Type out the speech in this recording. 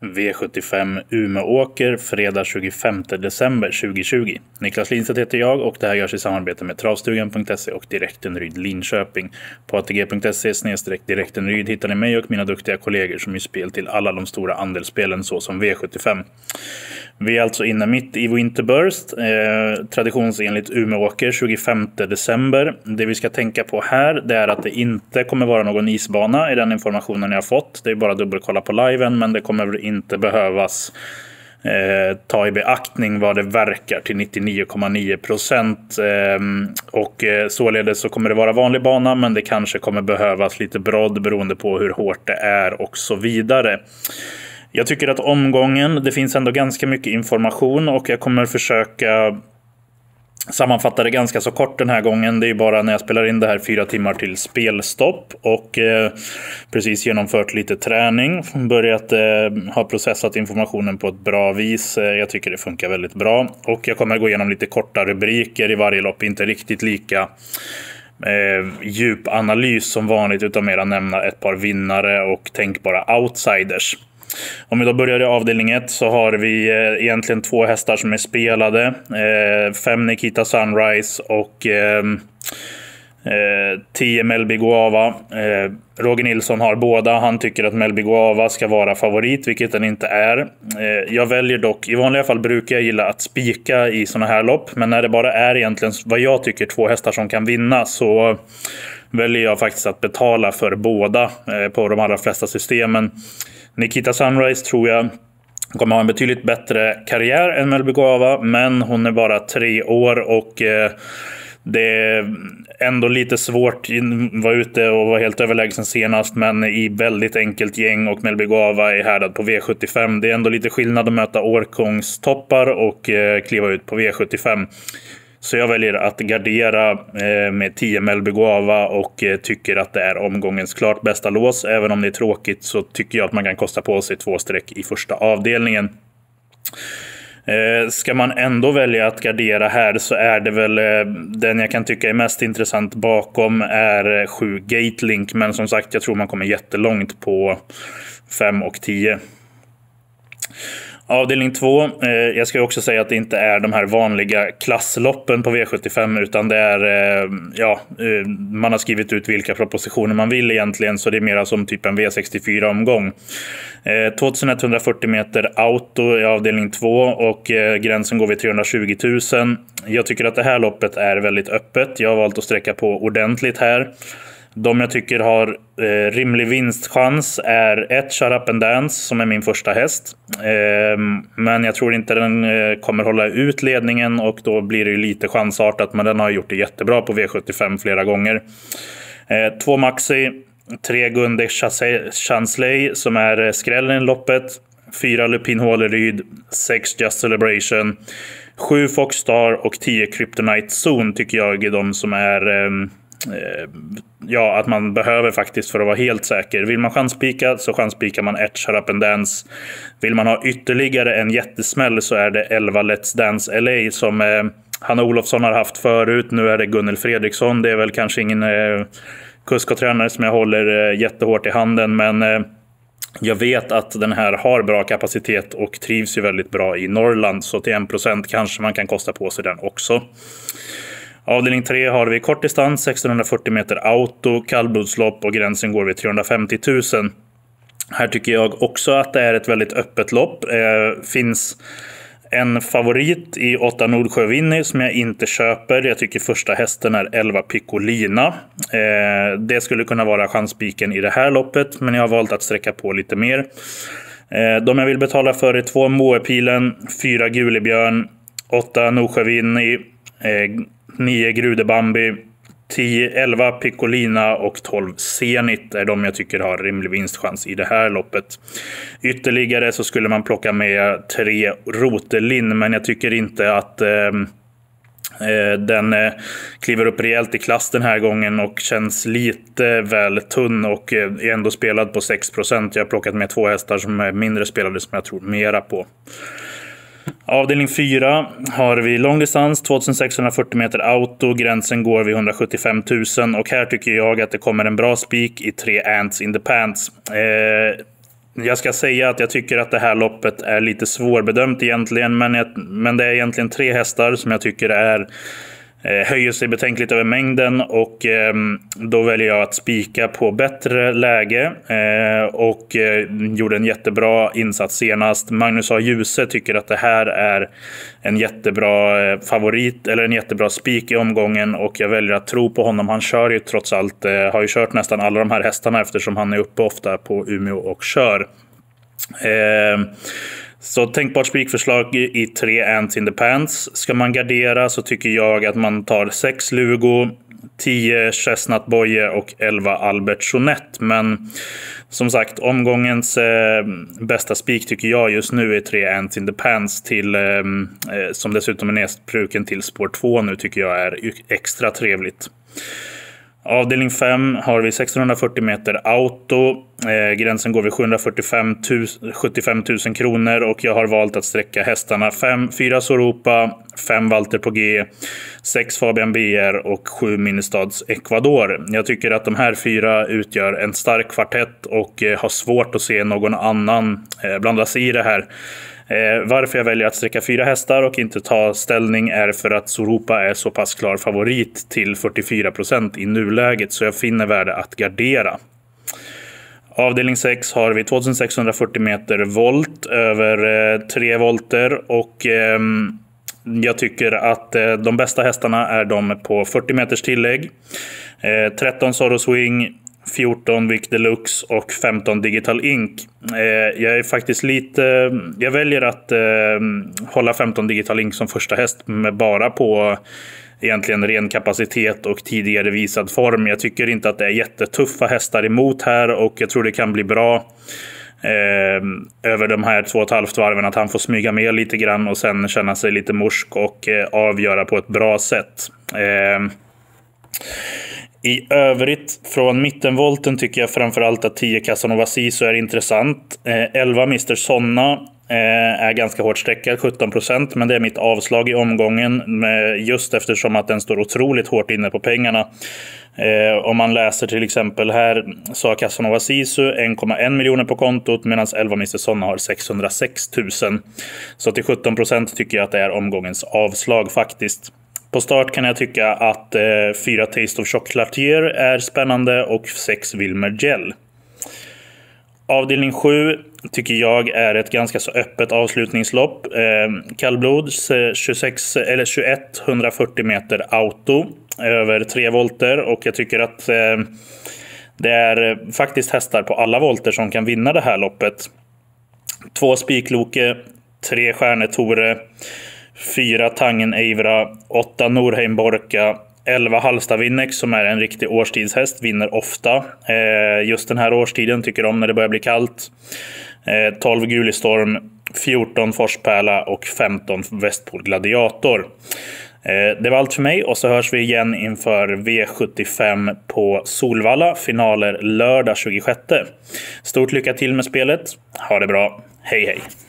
V75 Umeåker fredag 25 december 2020. Niklas Lindstedt heter jag och det här görs i samarbete med travstugan.se och Direktenryd Linköping. På atg.se/direktenryd hittar ni mig och mina duktiga kollegor som gör spel till alla de stora andelsspelen såsom V75. Vi är alltså inne mitt i Winterburst, traditionsenligt Umeåker 25 december. Det vi ska tänka på här det är att det inte kommer vara någon isbana i den informationen jag har fått. Det är bara dubbelkolla på liven, men det kommer inte behövas ta i beaktning vad det verkar till 99,9%. Och således så kommer det vara vanlig bana, men det kanske kommer behövas lite brodd beroende på hur hårt det är och så vidare. Jag tycker att omgången, det finns ändå ganska mycket information och jag kommer försöka sammanfatta det ganska så kort den här gången. Det är bara när jag spelar in det här 4 timmar till spelstopp och precis genomfört lite träning. Börjat ha processat informationen på ett bra vis. Jag tycker det funkar väldigt bra. Och jag kommer gå igenom lite korta rubriker i varje lopp. Inte riktigt lika djup analys som vanligt, utan mer att nämna ett par vinnare och tänkbara outsiders. Om vi då börjar i avdelning 1 så har vi egentligen 2 hästar som är spelade. 5 Nikita Sunrise och 10 Melby Guava. Roger Nilsson har båda. Han tycker att Melby Guava ska vara favorit, vilket den inte är. Jag väljer dock, i vanliga fall brukar jag gilla att spika i såna här lopp, men när det bara är egentligen vad jag tycker 2 hästar som kan vinna, så väljer jag faktiskt att betala för båda på de allra flesta systemen. Nikita Sunrise tror jag kommer ha en betydligt bättre karriär än Melby Guava, men hon är bara 3 år och det är ändå lite svårt att vara ute och vara helt överlägsen senast, men i väldigt enkelt gäng, och Melby Guava är härdad på V75. Det är ändå lite skillnad att möta årgångstoppar och kliva ut på V75. Så jag väljer att gardera med 10 Melby Guava och tycker att det är omgångens klart bästa lås. Även om det är tråkigt så tycker jag att man kan kosta på sig 2 streck i första avdelningen. Ska man ändå välja att gardera här så är det väl den jag kan tycka är mest intressant bakom är 7 Gatelink. Men som sagt, jag tror man kommer jättelångt på 5 och 10. Avdelning 2, jag ska också säga att det inte är de här vanliga klassloppen på V75, utan det är, man har skrivit ut vilka propositioner man vill egentligen, så det är mer som typ en V64-omgång. 2140 meter auto i avdelning 2 och gränsen går vid 320 000. Jag tycker att det här loppet är väldigt öppet. Jag har valt att sträcka på ordentligt här. De jag tycker har rimlig vinstchans är 1 Shut Up and Dance som är min första häst. Men jag tror inte den kommer hålla ut ledningen, och då blir det ju lite chansartat, men den har gjort det jättebra på V75 flera gånger. 2 Maxi, 3 Gunde Chansley som är skrällen i loppet, 4 Lupin Håleryd, 6 Just Celebration, 7 Foxstar och 10 Kryptonite Zone tycker jag är de som är att man behöver faktiskt för att vara helt säker. Vill man chanspika så chanspikar man 1 Shut Up and Dance. Vill man ha ytterligare en jättesmäll så är det 11 Let's Dance LA som Hanna Olofsson har haft förut. Nu är det Gunnel Fredriksson. Det är väl kanske ingen kusk och tränare som jag håller jättehårt i handen, men jag vet att den här har bra kapacitet och trivs ju väldigt bra i Norrland, så till 1% kanske man kan kosta på sig den också. Avdelning 3 har vi kortdistans, 1640 meter auto, kallblodslopp och gränsen går vid 350 000. Här tycker jag också att det är ett väldigt öppet lopp. Finns en favorit i 8 Nordsjö Winnie som jag inte köper. Jag tycker första hästen är 11 Piccolina. Det skulle kunna vara chanspiken i det här loppet, men jag har valt att sträcka på lite mer. De jag vill betala för är 2 Moepilen, 4 Gulebjörn, 8 Nordsjö Winnie, 9 Grudebambi, 11 Piccolina och 12 Zenit är de jag tycker har rimlig vinstchans i det här loppet. Ytterligare så skulle man plocka med 3 Rotelin, men jag tycker inte att den kliver upp rejält i klass den här gången och känns lite väl tunn och är ändå spelad på 6%. Jag har plockat med 2 hästar som är mindre spelade som jag tror mera på. Avdelning 4 har vi långdistans, 2640 meter auto, gränsen går vid 175 000 och här tycker jag att det kommer en bra spik i 3 Ants in the Pants. Jag ska säga att jag tycker att det här loppet är lite svårbedömt egentligen, men det är egentligen 3 hästar som jag tycker höjer sig betänkligt över mängden, och då väljer jag att spika på bättre läge och gjorde en jättebra insats senast. Magnus A. Djuse tycker att det här är en jättebra favorit, eller en jättebra spik i omgången, och jag väljer att tro på honom. Han kör ju trots allt, har ju kört nästan alla de här hästarna eftersom han är uppe ofta på Umeå och kör. Så tänkbart spikförslag i 3 Ants in the Pants. Ska man gardera så tycker jag att man tar 6 Lugo, 10 Chestnut Boye och 11 Albert Sonett. Men som sagt, omgångens bästa spik tycker jag just nu är 3 Ants in the Pants till, som dessutom är nästbruken till spår 2 nu, tycker jag är extra trevligt. Avdelning 5 har vi 1640 meter auto. Gränsen går vid 75 000 kronor, och jag har valt att sträcka hästarna 4 Soropa, 5 Walter på G, 6 Fabian BR och 7 Ministads Ecuador. Jag tycker att de här 4 utgör en stark kvartett och har svårt att se någon annan blanda sig i det här. Varför jag väljer att sträcka 4 hästar och inte ta ställning är för att Soropa är så pass klar favorit till 44% i nuläget, så jag finner värde att gardera. Avdelning 6 har vi 2640 meter volt över 3 volter, och jag tycker att de bästa hästarna är de på 40 meters tillägg. 13 Zorro Swing, 14 Vic Deluxe och 15 Digital Ink. Jag är faktiskt jag väljer att hålla 15 Digital Ink som första häst, med bara på egentligen ren kapacitet och tidigare visad form. Jag tycker inte att det är jättetuffa hästar emot här, och jag tror det kan bli bra över de här 2,5 varven, att han får smyga med lite grann och sen känna sig lite morsk och avgöra på ett bra sätt. I övrigt från mittenvolten tycker jag framförallt att 10 Casanova Sisu är intressant. 11 Mr. Sonna är ganska hårt sträckad, 17%, men det är mitt avslag i omgången, just eftersom att den står otroligt hårt inne på pengarna. Om man läser till exempel här, så har Casanova Sisu 1,1 miljoner på kontot, medan 11 Mr. Sonna har 606 000. Så till 17% tycker jag att det är omgångens avslag faktiskt. På start kan jag tycka att 4 Taste of Chocolatier är spännande och 6 Wilmer Gel. Avdelning 7 tycker jag är ett ganska så öppet avslutningslopp. Kallblods 140 meter auto över 3 volter, och jag tycker att det är faktiskt hästar på alla volter som kan vinna det här loppet. 2 Spikloke, 3 Stjärnetore, 4 Tangen Eivra, 8 Norheim Borka, 11 Halsta Winnex som är en riktig årstidshäst, vinner ofta. Just den här årstiden tycker om när det börjar bli kallt. 12 Gulistorm, 14 Forspärla och 15 Västpol Gladiator. Det var allt för mig, och så hörs vi igen inför V75 på Solvalla, finaler lördag 26. Stort lycka till med spelet. Ha det bra. Hej hej.